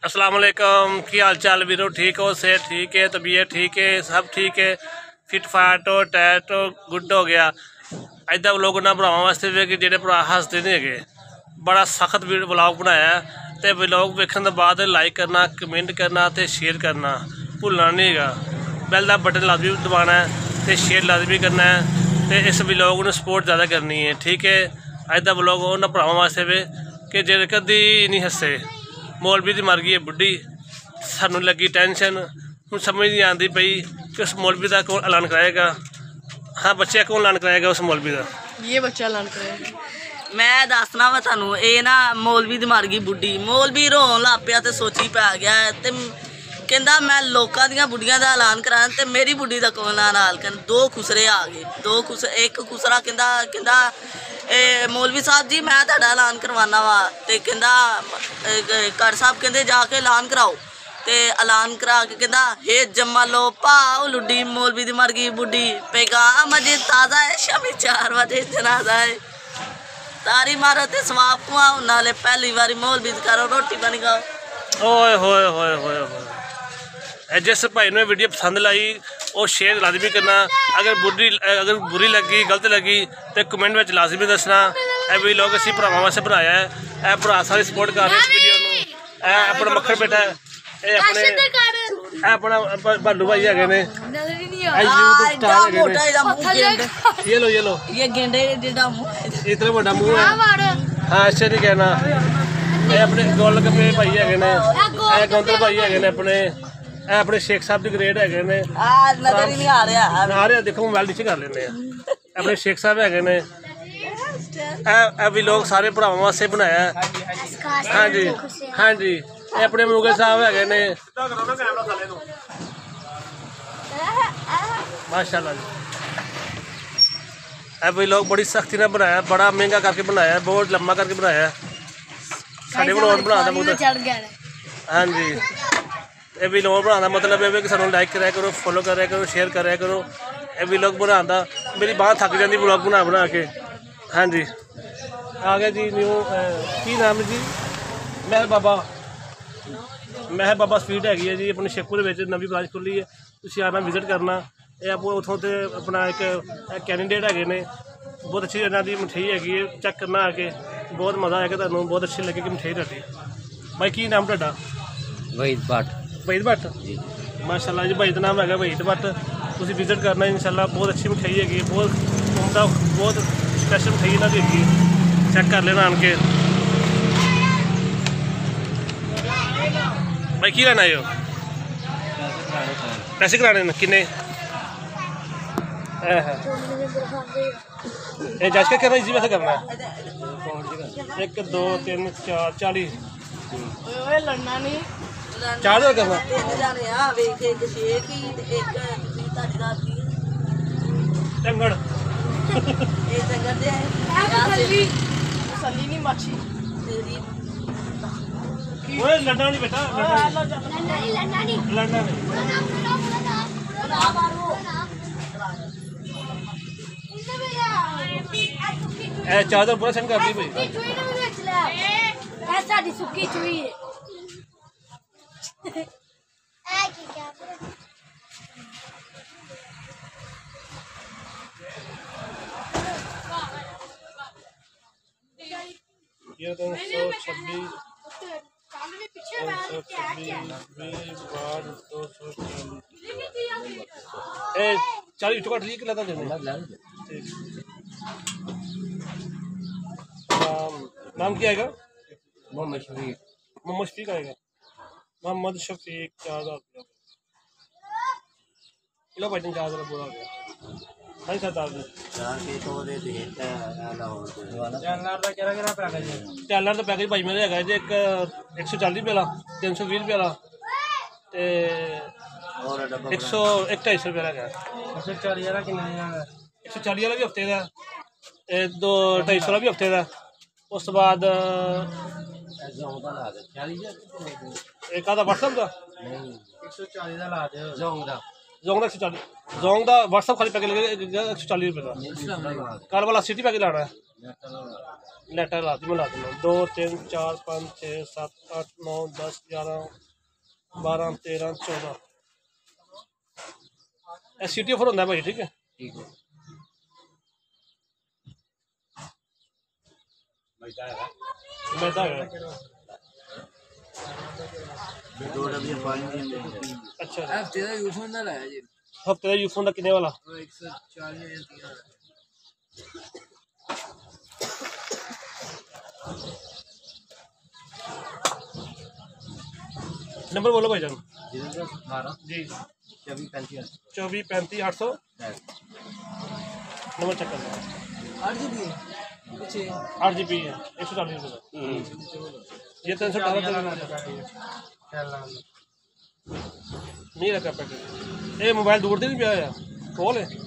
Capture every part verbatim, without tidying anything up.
अस्सलाम वालेकुम, की हाल चाल वीरो? ठीक हो? सेहत ठीक है? तबीयत ठीक है? सब ठीक है? फिट फाट हो, टैट हो, गुड हो गया। इदा व्लॉग ना भरावां वास्ते वे कि जेडे भरा हसदे नहीं है। बड़ा सख्त व्लॉग बनाया तो व्लॉग वेखण तो बाद लाइक करना, कमेंट करना तो शेयर करना भुलना नहीं है। बैल का बटन लाजमी दबाना है तो शेयर लाजमी करना है तो इस व्लॉग में सपोर्ट ज़्यादा करनी है। ठीक है, अज का व्लॉग उन्होंने भरावां वास्ते वे कि जेडे कदी नहीं हसे। मौलवी दी मर गई है बुढ़ी, सानू लगी टेंशन, हूँ समझ नहीं आती पई कि उस मौलवी का कौन ऐलान कराएगा। हाँ बच्चे कौन ऐलान कराएगा उस मौलवी का? ये बच्चा ऐलान कराएगा। मैं दसना वा थानू, ये ना मौलवी दी मर गई बुढ़ी, मौलवी रोन लग पिया तो सोची पै गया ते कहंदा मैं लोकां दियां बुढ़ियां दा ऐलान करां ते मेरी बुढ़ी दा कौन ऐलान करन। दो खुसरे आ गए, दो खुसरे, एक खुसरा कहंदा कहंदा ए मौलवी साहब जी मैं तुहाडा ऐलान करवाना वा ते कहंदा कर साहब कहंदे जाके ऐलान कराओ ते ऐलान करा के कहंदा हे जम्मा लो भाव लुड्डी मौलवी दी मर गई बुढ़ी, पैगाम अजे ताज़ा है शामी चार बजे जनाजा है, तारी मारो ते सवाब कुआओ नाले पहली बारी मौलवी दी करो रोटी पानी खाओ। ओए होए होए होए होए। जिस भाई ने वीडियो पसंद लाई और शेयर लाजमी करना। अगर बुरी अगर बुरी लगी गलत लगी तो कमेंट में लाजमी दसना। ए भी लोग असी भरावां वास्ते बनाया है, ए भरा सारी सपोर्ट कर रहे इस वीडियो नूं। ए अपना मक्खन बेटा है, ए अपने ए अपना भालू भाई है ने, ये लो ये लो ये गेंडे जिहड़ा मुंह इतना बड़ा मुंह है। हाँ ऐसे नहीं कहना। ये अपने गोल गप्पे भाई है ने, ए गौंदल भाई है ने अपने, ए अपने शेख साहब की ग्रेड है ने। नजर ही नहीं आ रहा आ रहा देखो मोबाइल नीचे कर लेने अपने शेख साहब है ने। ए भी लोग सारे भरावां वास्ते बनाया। हाँ जी हाँ जी, ये अपने मुगल साहब है ने माशाल्लाह जी। ए भी लोग बड़ी सख्ती ने बनाया, बड़ा महंगा करके बनाया, बहुत लम्बा करके बनाया। साढ़े व्लॉग बनाने का मतलब हाँ जी, ये भी लोग बनाने मतलब है कि सानू लाइक कराया करो, फॉलो कराया करो, शेयर कराया करो। ये भी लोग बनाता मेरी बांह थक जाती व्लॉग बना बना के। हाँ जी आ गया जी न्यू की नाम जी महर बाबा, महर बाबा स्वीट हैगी है जी अपने शेखपुर नवी ब्रांच खुली है, तुम आना विजिट करना। ये आप उतों तो अपना एक कैंडीडेट है ने, बहुत अच्छी इन्हों की मिठाई हैगी है, चेक करना आके बहुत मज़ा आएगा तुहानू, बहुत अच्छी लगेगी मिठाई तुहाडी। भाई की नाम तुहाडा? वहीद भट्ट। वहीद भट्ट माशाल्लाह जी, भाई का नाम है वहीद भट्ट, तुम विजिट करना इंशाल्लाह। बहुत अच्छी मिठाई हैगी, बहुत उमदा, बहुत स्पैशल मिठाई इन्हों की हैगी, चेक कर लेना आन के। भाई की लेना है? पैसे कराने किन्ने? ये जज के करना इजी वैसे करना है। एक दो तीन चार चालीस लड़ना नहीं चार हजार करना। टंगड़ लड़ना नहीं बेटा, लड़ना नहीं लड़ना नहीं। ए चादर पूरा सेंड कर दी भाई। साडी सुक्की चुई है ए की क्या ये तो सौ छब्बीस ए चालीस टुकड़ा ठीक लगा देना। नाम क्या आएगा? मोहम्मद शफीक। मोहम्मद शफीक आएगा। मोहम्मद शफीक चार हजार लो भाई चार हजार पूरा हो गया भाई सरदार जी। टैलर का पैकेज भाई मेरे है जी एक एक सौ चालीस रुपये वाला, तीन सौ बीस रुपये वाला तो एक सौ एक ढाई सौ रुपये है। एक सौ चाली वाला एक सौ चाली वाला भी हफ्ते का, दो ढाई सौ वाला भी हफ्ते का। उस तो बाद एक आधा व्हाट्सएप का एक सौ चाली का ला दो जोंग का एक सौ चालीस जोंग का व्हाट्सअप खाली पैकेट लगेगा एक सौ चालीस रुपये का। कल वाला सिटी पैकेट लाना है लेटर ला दी मैं ला दूँगा। दो तीन चार पाँच छः सात आठ नौ दस ग्यारह बारह तेरह चौदह सी टी ऑफर होता है भाई। ठीक है ठीक है मैदा है। दो डब्बे पानी देंगे। अच्छा हफ्ते का यूफोन ना लाया जी। हफ्ते का यूफोन का कितने वाला एक सौ चालीस नंबर बोलो भाईजान। अठारह जी चौबीस पैंतीस चौबीस पैंतीस आठ सौ नंबर चेक कर लो। आठ जी बी आठ जी बी है एक सौ चालीस रुपये का। ये तीन सौ अठारह नहीं रखा पैकेट। ये मोबाइल दूर से नहीं पिया है कॉल है।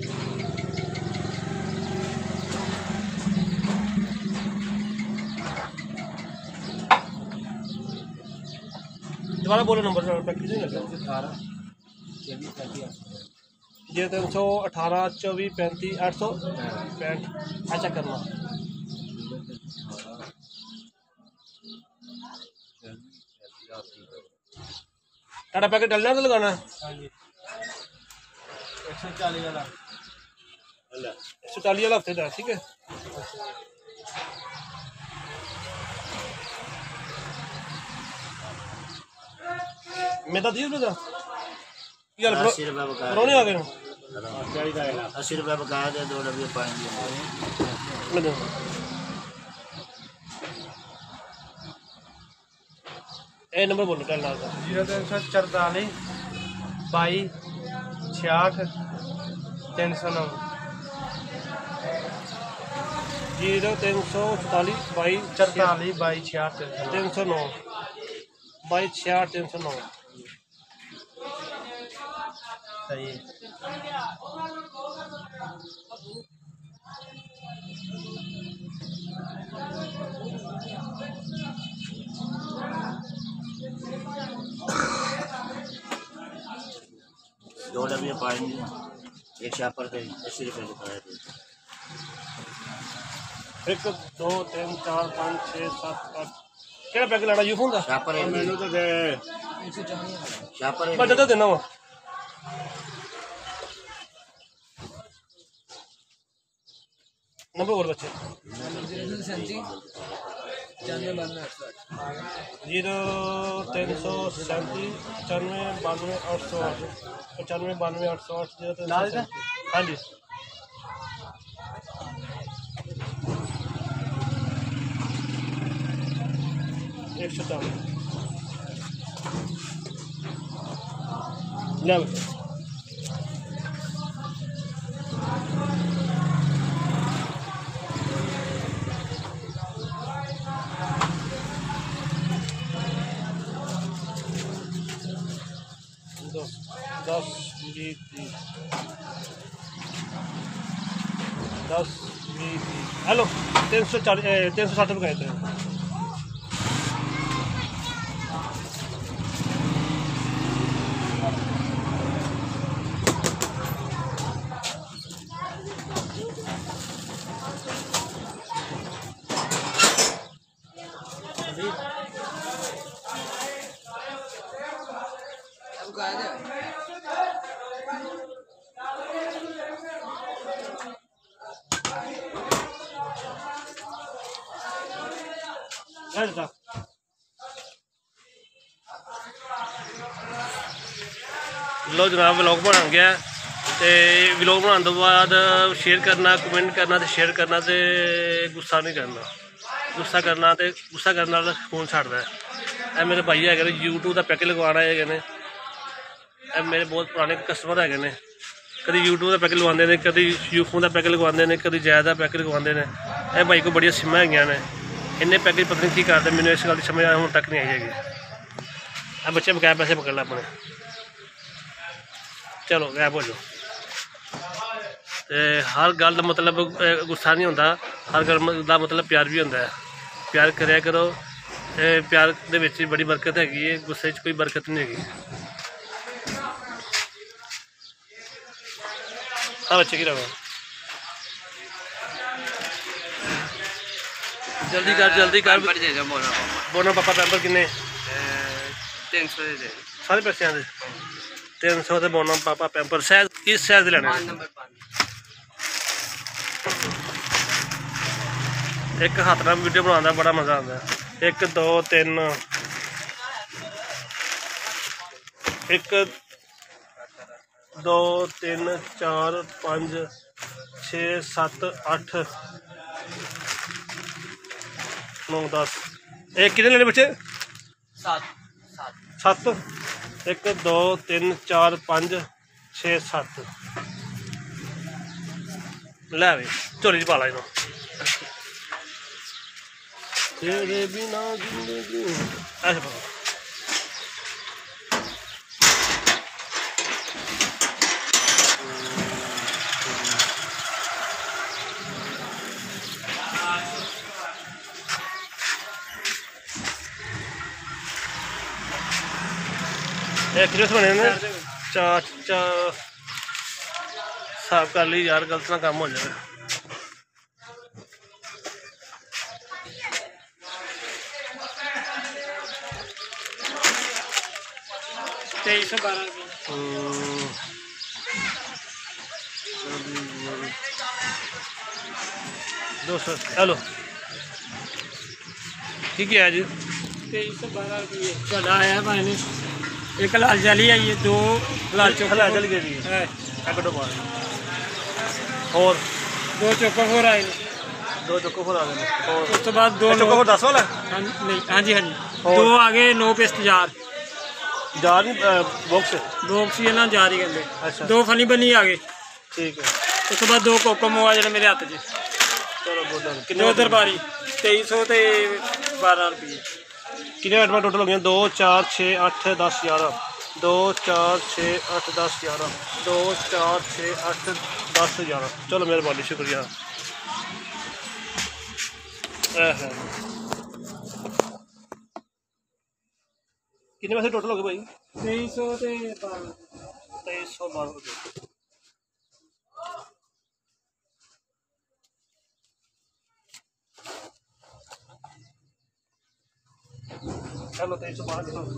दोबारा बोलो नंबर पैकेट नहीं लगा। अठारह चौबीस पैंतीस ये तीन सौ अठारह चौबीस पैंतीस आठ सौ पैंठ अच्छा करना। टाटा पैकेट डालना तो लगाना है एक सौ चालीस वाला एक सौ चालीस वाला हफ्ते का। ठीक है मैं तो दी रुपये का अस्सी रुपये बकाया परौने आ गए अस्सी रुपये बकाया दे दो डब्बे पानी देंगे। ए नंबर बोलो टेल नाल का जीरो तीन सौ चरतालीस बाई छियाठ तीन सौ नौ जीरो तीन सौ चौतालीस बाई चरतालीस बाई छियाठ तीन सौ तीन सौ नौ बाई छियाठ तीन सौ नौ। सही है। दो डब्बे पानी एक शापर थे अस्सी रुपये बकाया थे। एक दो तीन चार पाँच छः सात आठ क्या पैकेट लाना यूफोन का शापर है मेनू तो दे शापर है बस ज्यादा देना वो नंबर बोल बच्चे। जीरो तीन सौ सैंतीस पचानवे बानवे आठ सौ आठ पचानवे बानवे आठ सौ आठ जीरो तीन सौ हाँ जी एक सौ चालीस ले बच्चे। दस दस बीस तीस दस बीस तीस हेलो तीन सौ चालीस तीन सौ साठ रुपये कहते हैं। लो जनाब व्लॉग बन गया तो व्लॉग बनाने तो बाद शेयर करना कमेंट करना तो शेयर करना तो गुस्सा नहीं करना गुस्सा करना तो गुस्सा करने वाला खून छाड़ता है। ए मेरे भाई है यूट्यूब का पैकेट लगवाना है ने ए मेरे बहुत पुराने कस्टमर है ने कभी यूट्यूब का पैकेट लगवाते हैं कभी यूफोन का पैकेट लगवाते हैं कभी जायद का पैकेट लगवाते हैं। ए भाई को बड़िया सिमां है ने इन्ने पैकेज पता नहीं की करते मैंने इस गल की समझ हूँ तक नहीं आई हैगी। आ बच्चे बकाया पैसे पकड़ ला अपने चलो गैप हो जाओ। तो हर गल का मतलब गुस्सा नहीं होता हर गल का मतलब प्यार भी होता है। प्यार कराया करो ते प्यार दे विच बड़ी बरकत हैगी है गुस्से च कोई बरकत नहीं हैगी। हाँ बच्चे की रहो, जल्दी कर जल्दी कर। बोना पापा पैंपर किन्ने? तीन सौ दे सारे पैसे आते तीन सौ तो बोना पापा पैंपर साइज किस साइज लेने? नंबर पाँच। एक हाथ नाल वीडियो बनाने का बड़ा मजा आता है। एक दो तीन एक दो तीन चार पाँच छे सत्त अठ नौ दस। एक कितने लेने बच्चे? सात सात सत्त। एक दो तीन चार पाँच छे सत्त। लै भी झोली च पा ला इनू। तेरे बिना जिंदगी ऐसे पा एक किलो से बने ने चार चार साफ कर ली यार, गलत ना काम हो जाए। तेईस सौ बारह दो सौ हेलो ठीक है जी। तेईस सौ बारह रुपये चढ़ा है भाई ने। एक लाल जाली आई है, दो लाल चौक हला जल गई है, कटो पार और दो चौका फोर आए ने। दो चोको फोर आ गए और उस तो बाद दो चोको फोर दस वाला हाँ नहीं हाँ जी हाँ जी और? दो आगे नो पेस्ट जार जार नहीं बॉक्स बॉक्स ही है ना जार ही कहते। अच्छा दो फनी बनी आगे। ठीक है उस तो बाद दो कोकम हुआ जो मेरे हाथ च। चलो बोल दो कितने दरबारी तेईस सौ तो बारह रुपये। कितने आइटम टोटल हो गए? दो चार छः अठ दस ग्यारह। दो चार छः अठ दस ग्यारह। दो चार छः अठ दस ग्यारह। चलो मेहरबानी शुक्रिया। कितने पैसे टोटल हो गए भाई? तेईस सौ तो बारह। तेईस सौ बारह रुपये। चलो तेईस सौ बारह किलो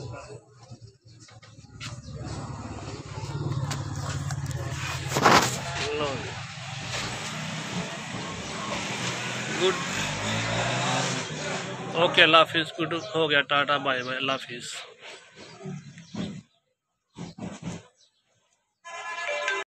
गुड। ओके अल्लाह हाफिज़। गुड हो गया, टाटा बाय बाय, अल्लाह हाफिज़।